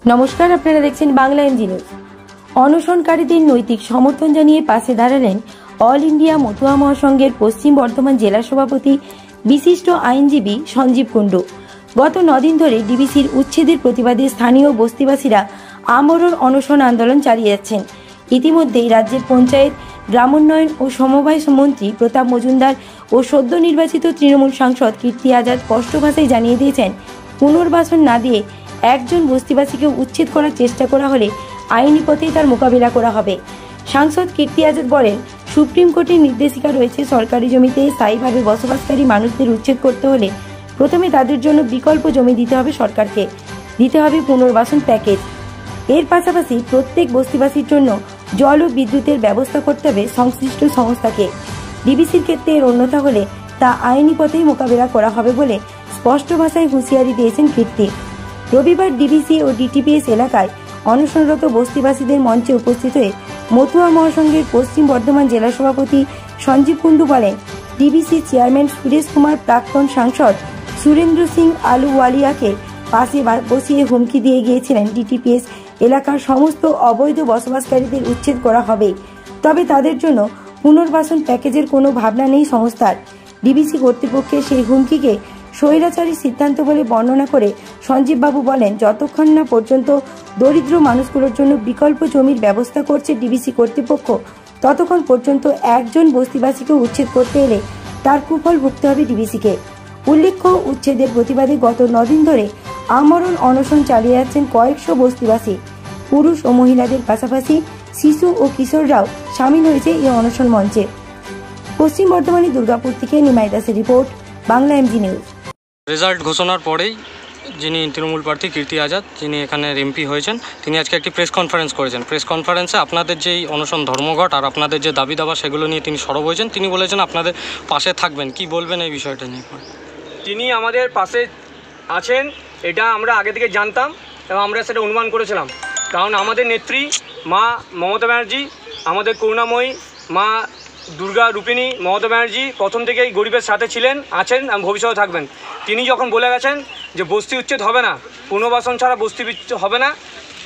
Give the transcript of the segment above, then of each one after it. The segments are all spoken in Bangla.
নমস্কার, আপনারা দেখছেন বাংলা এমজি নিউজ। অনশনকারীদের নৈতিক সমর্থন জানিয়ে পাশে দাঁড়ালেন অল ইন্ডিয়া মতুয়া মহাসংঘের পশ্চিম বর্ধমান জেলা সভাপতি বিশিষ্ট আইনজীবী সঞ্জীব কুণ্ডু। গত 9 দিন ধরে ডিবিসির উচ্ছেদের প্রতিবাদে স্থানীয় বস্তিবাসীরা আমরণ অনশন আন্দোলন চালিয়ে যাচ্ছেন। ইতিমধ্যেই রাজ্যের পঞ্চায়েত, গ্রামোন্নয়ন ও সমবায় মন্ত্রী প্রতাপ মজুমদার ও সদ্য নির্বাচিত তৃণমূল সাংসদ কীর্তি আজাদ স্পষ্ট ভাষায় জানিয়ে দিয়েছেন, পুনর্বাসন না দিয়ে একজন বস্তিবাসীকে উচ্ছেদ করার চেষ্টা করা হলে আইনি পথেই তার মোকাবিলা করা হবে। সাংসদ কীর্তি আজাদ বলেন, সুপ্রিম কোর্টের নির্দেশিকা রয়েছে, সরকারি জমিতে স্থায়ীভাবে বসবাসকারী মানুষদের উচ্ছেদ করতে হলে প্রথমে তাদের জন্য বিকল্প জমি দিতে হবে, সরকারকে দিতে হবে পুনর্বাসন প্যাকেজ। এর পাশাপাশি প্রত্যেক বস্তিবাসীর জন্য জল ও বিদ্যুতের ব্যবস্থা করতে হবে সংশ্লিষ্ট সংস্থাকে। ডিবিসির ক্ষেত্রে এর অন্যথা হলে তা আইনি পথেই মোকাবিলা করা হবে বলে স্পষ্ট ভাষায় হুঁশিয়ারি দিয়েছেন কীর্তি। রবিবার ডিবিসি ও ডিটিপিএস এলাকায় অনশনরত বস্তিবাসীদের মঞ্চে উপস্থিত হয়ে মতুয়া মহাসংঘের পশ্চিম বর্ধমান জেলা সভাপতি সঞ্জীব কুণ্ডু বলেন, ডিবিসি চেয়ারম্যান সুরেশ কুমার প্রাক্তন সাংসদ সুরেন্দ্র সিং আলুওয়ালিয়াকে পাশে বসিয়ে হুমকি দিয়ে গিয়েছিলেন ডিটিপিএস এলাকার সমস্ত অবৈধ বসবাসকারীদের উচ্ছেদ করা হবে, তবে তাদের জন্য পুনর্বাসন প্যাকেজের কোনো ভাবনা নেই সংস্থার। ডিবিসি কর্তৃপক্ষের সেই হুমকিকে স্বৈরাচারী সিদ্ধান্ত বলে বর্ণনা করে সঞ্জীববাবু বলেন, যতক্ষণ না পর্যন্ত দরিদ্র মানুষগুলোর জন্য বিকল্প জমির ব্যবস্থা করছে ডিবিসি কর্তৃপক্ষ, ততক্ষণ পর্যন্ত একজন বস্তিবাসীকে উচ্ছেদ করতে এলে তার কুফল ভুগতে হবে ডিবিসিকে। উল্লেখ্য, উচ্ছেদের প্রতিবাদে গত 9 দিন ধরে আমরণ অনশন চালিয়ে যাচ্ছেন কয়েকশো বস্তিবাসী। পুরুষ ও মহিলাদের পাশাপাশি শিশু ও কিশোররাও সামিল হয়েছে এই অনশন মঞ্চে। পশ্চিম বর্ধমানের দুর্গাপুর থেকে নিমাই দাসের report, Bangla MG news. Result ঘোষণার পরেই যিনি তৃণমূল প্রার্থী কীর্তি আজাদ, যিনি এখানে এমপি হয়েছেন, তিনি আজকে একটি প্রেস কনফারেন্স করেছেন। প্রেস কনফারেন্সে আপনাদের যেই অনশন ধর্মঘট আর আপনাদের যে দাবি দাবা সেগুলো নিয়ে তিনি সরব হয়েছেন। তিনি বলেছেন আপনাদের পাশে থাকবেন। কি বলবেন এই বিষয়টা নিয়ে? তিনি আমাদের পাশে আছেন এটা আমরা আগে থেকে জানতাম এবং আমরা সেটা অনুমান করেছিলাম, কারণ আমাদের নেত্রী মা মমতা ব্যানার্জি, আমাদের করুণাময়ী মা দুর্গা রূপিণী মমতা ব্যানার্জি প্রথম থেকেই গরিবের সাথে ছিলেন, আছেন এবং ভবিষ্যতে থাকবেন। তিনি যখন বলে গেছেন যে বস্তি উচ্ছেদ হবে না, পুনর্বাসন ছাড়া বস্তি উচ্ছেদ হবে না,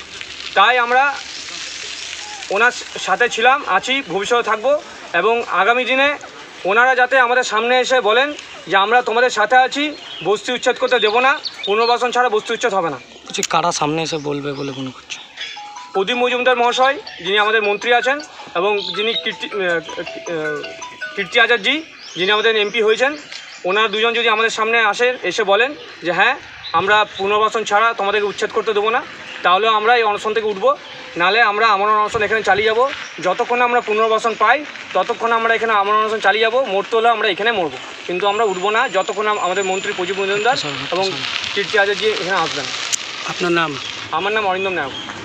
তাই আমরা ওনার সাথে ছিলাম, আছি, ভবিষ্যতে থাকবো। এবং আগামী দিনে ওনারা যাতে আমাদের সামনে এসে বলেন যে আমরা তোমাদের সাথে আছি, বস্তি উচ্ছেদ করতে দেবো না, পুনর্বাসন ছাড়া বস্তি উচ্ছেদ হবে না। কিছু কারা সামনে এসে বলবে বলে মনে করছে? প্রদীপ মজুমদার মহাশয়, যিনি আমাদের মন্ত্রী আছেন, এবং যিনি কীর্তি আজাদজি, যিনি আমাদের এমপি হয়েছেন, ওনারা দুজন যদি আমাদের সামনে এসে বলেন যে হ্যাঁ আমরা পুনর্বাসন ছাড়া তোমাদেরকে উচ্ছেদ করতে দেবো না, তাহলে আমরা এই অনশন থেকে উঠবো। নাহলে আমরা আমরণ অনশন এখানে চালিয়ে যাব। যতক্ষণ আমরা পুনর্বাসন পাই ততক্ষণ আমরা এখানে আমরণ অনশন চালিয়ে যাব। মরতে হলে আমরা এখানে মরবো, কিন্তু আমরা উঠবো না যতক্ষণ আমাদের মন্ত্রী প্রদীপ মজুমদার এবং কীর্তি আজাদজি এখানে আসবেন। আপনার নাম? আমার নাম অরিন্দম নায়ক।